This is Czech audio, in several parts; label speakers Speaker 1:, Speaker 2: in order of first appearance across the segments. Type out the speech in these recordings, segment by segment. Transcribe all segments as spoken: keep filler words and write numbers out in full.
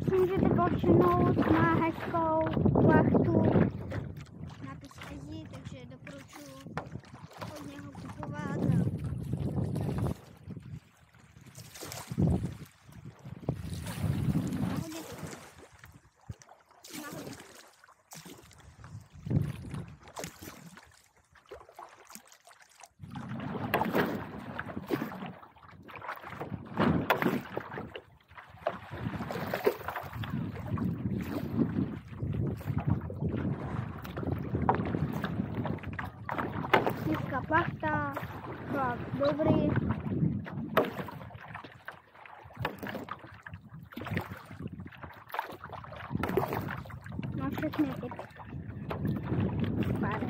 Speaker 1: si můžete povšimnout, má hezkou plachtu, nápis Ezi, takže doporučuji od něho kupovat. Nízká plachta, chlap dobrý. Má všechny ty pár.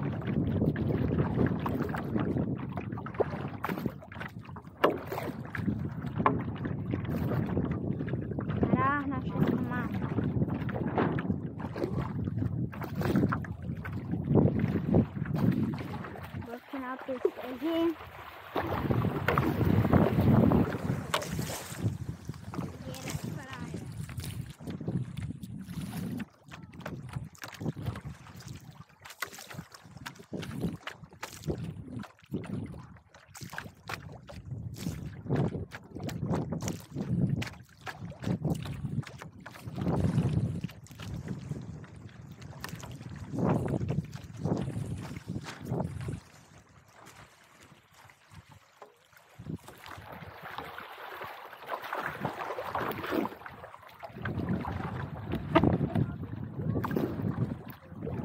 Speaker 1: Hrách na všechno má. Nápis Ezi.